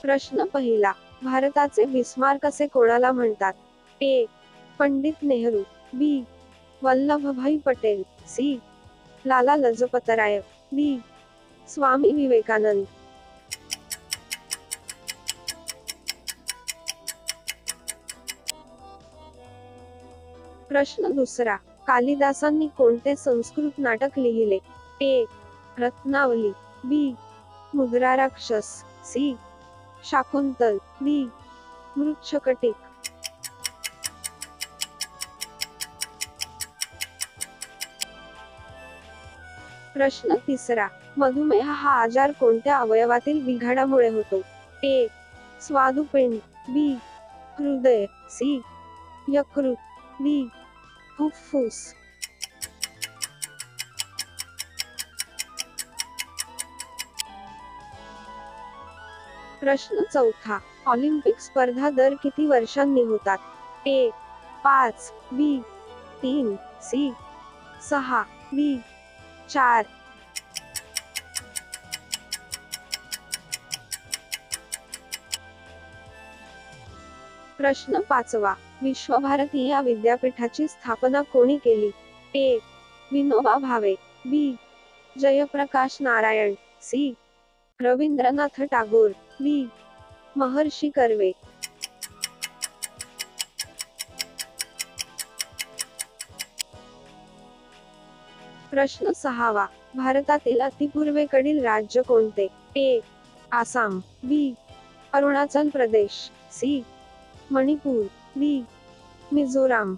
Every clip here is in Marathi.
प्रश्न पहिला, भारताचे बिस्मार्क असे कोणाला म्हणतात? A. Pandit Nehru, B. Vallabhbhai Patel, C. Lala Lajpatrai, D. Swami Vivekananda. प्रश्न दुसरा, कालिदासांनी कोणते संस्कृत नाटक लिहिले? A. Ratnavali, B. Mudrarakshasa, C. Shakuntal, D. Mrichchhakatika. प्रश्न तिसरा, मधुमेह हा आजार कोणत्या अवयवातील बिघाडामुळे होतो? ए. स्वादुपिंड, बी. हृदय, सी. यकृत, डी. फुफ्फुस. प्रश्न चौथा, ऑलिम्पिक स्पर्धा दर किती वर्षांनी होतात? ए. 5, बी. 3, सी. 6, डी. 4. प्रश्न पाचवा, विश्वभारती या विद्यापीठाची स्थापना कोणी केली? A. Vinoba Bhave, B. Jayaprakash Narayan, C. Rabindranath Tagore, D. Maharshi Karve. प्रश्न सहावा, भारतातील अतिपूर्वेकडील राज्य कोणते? A. Assam, B. Arunachal Pradesh, C. Manipur, D. Mizoram.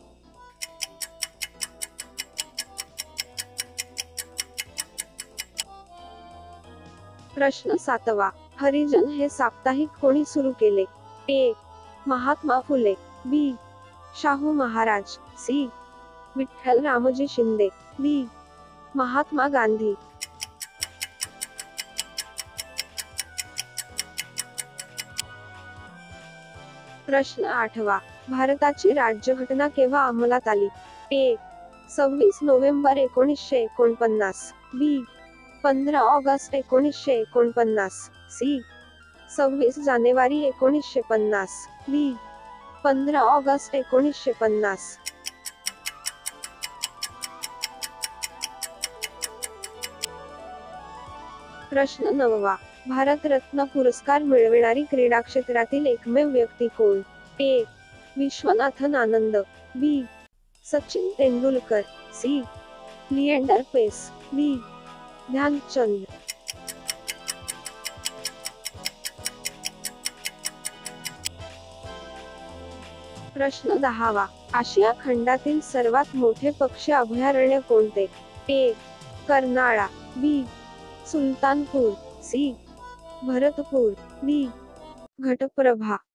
प्रश्न सातवा, हरिजन हे साप्ताहिक कोणी सुरू केले? A. Mahatma Phule, B. Shahu Maharaj, C. Vitthal Ramji Shinde, D. Mahatma Gandhi. प्रश्न आठवा, भारताची राज्यघटना केव्हा अंमलात आली? A. 26 November 1949, B. 15 August 1949, C. 26 जानेवारी 1950, डी. 15 ऑगस्ट 1950. प्रश्न नववा, भारतरत्न पुरस्कार मिळविणारी क्रीडा क्षेत्रातील एकमेव व्यक्ती कोण? A. Viswanathan Anand, B. Sachin Tendulkar, C. Leander Paes, D. Dhyanchand. प्रश्न दहावा, आशिया खंडातील सर्वात मोठे पक्षी अभयारण्य कोणते? A. Karnala, B. Sultanpur, C. Bharatpur, D. Ghataprabha.